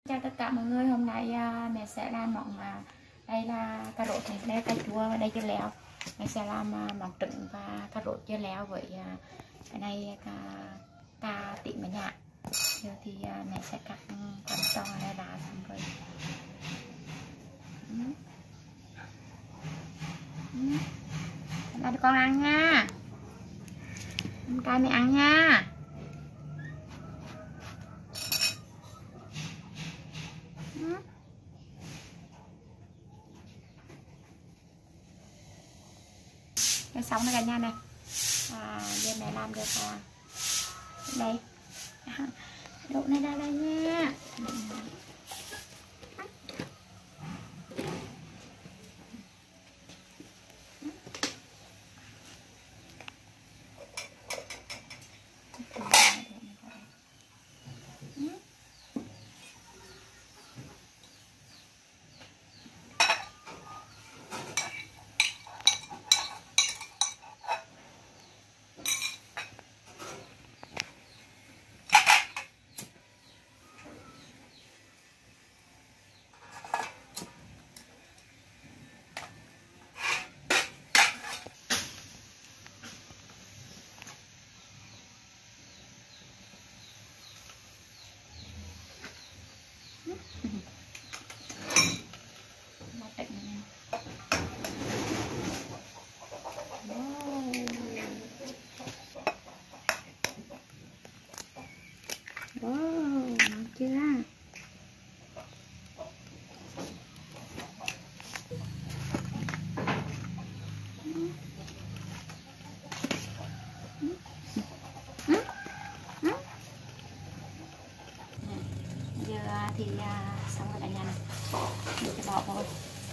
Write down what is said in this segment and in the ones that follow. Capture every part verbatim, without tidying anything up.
Chào tất cả mọi người, hôm nay à, mẹ sẽ làm món à, đây là cà rốt này, đây cà chua và đây dưa leo. Mẹ sẽ làm à, món trứng và cà rốt dưa leo với à, cái này cà cà tím ở nhà. Giờ thì à, mẹ sẽ cắt phần to này ra xong rồi. Ừ. Ừ. Là con ăn nha, con trai mẹ ăn nha. Cái xong rồi cả nhà này. À, giờ mẹ làm được à, đây độ này ra đây nha. Wow, ngon chưa? Giờ thì xong rồi cả nhà này, để cho bỏ vào.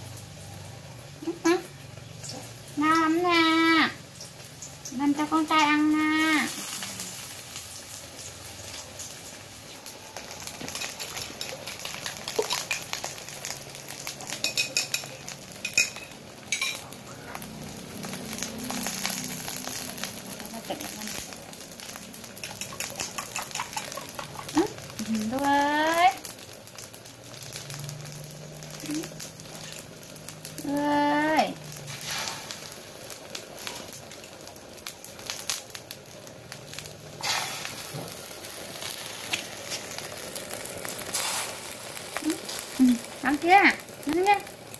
Ngon lắm nha, làm cho con trai ăn nha. Đâu ơi, ơi ăn chưa ăn nha.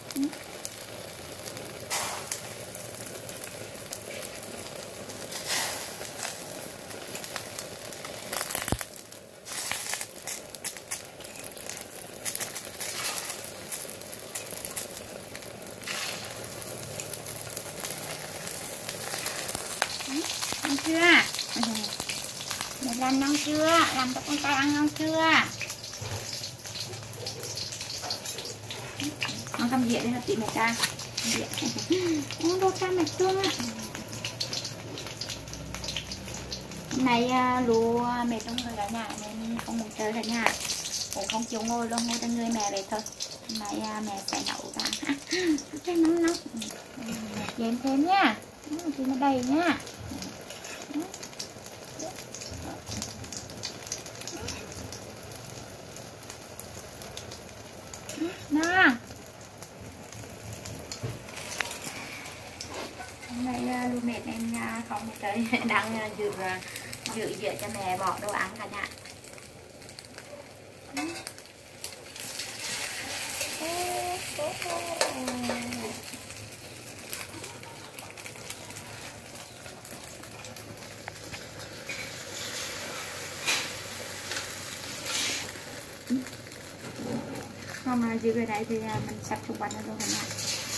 Ăn chưa? Mẹ làm ngon chưa? Làm cho con trai ăn ngon chưa? Con cầm dĩa đây là chị mẹ cha. Con đồ cha mẹ thương á. Hôm nay lúa mẹ trong người cả nhà nên không muốn chơi cả nhà. Cũng không chịu ngồi luôn, ngồi trên người mẹ vậy thôi. Hôm nay mẹ sẽ nấu ra. Cái nóng nóng. Dèm thêm nha. Thì nó đầy nha. Nè. Hôm nay luôn mệt em không tới đang dự dự dự cho mẹ bỏ đồ ăn cả nhà. Không mà giữ cái này thì mình sắp xung quanh nó luôn cả nhà.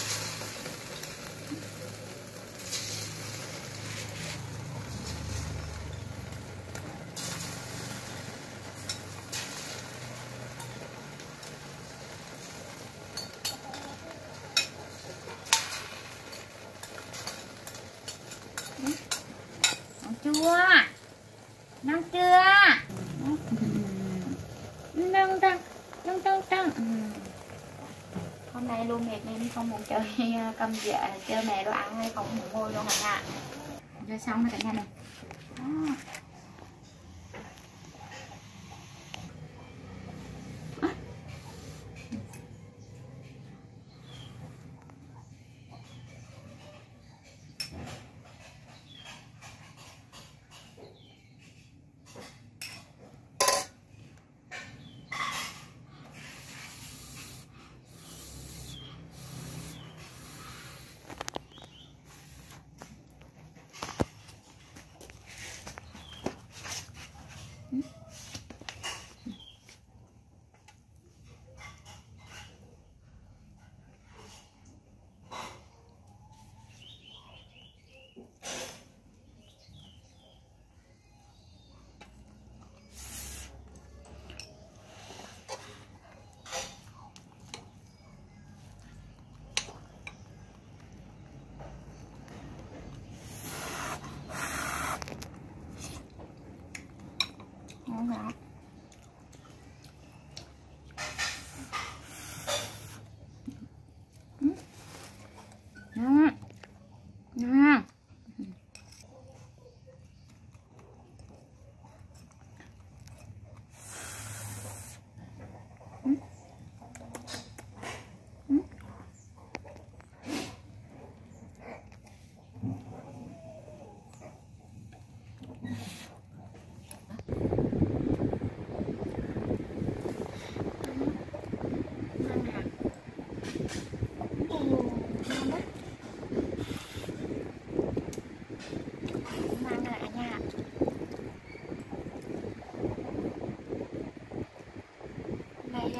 Ngon chưa? Ngon chưa? Ngon trăng, ngon trăng trăng. Hôm nay luôn mệt nên không muốn chơi cầm dĩa chơi mẹ đồ ăn hay không muốn ngồi luôn cả nhà. Rồi xong rồi cả nhà này. Đó.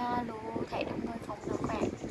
lú thấy được người phòng được khỏe.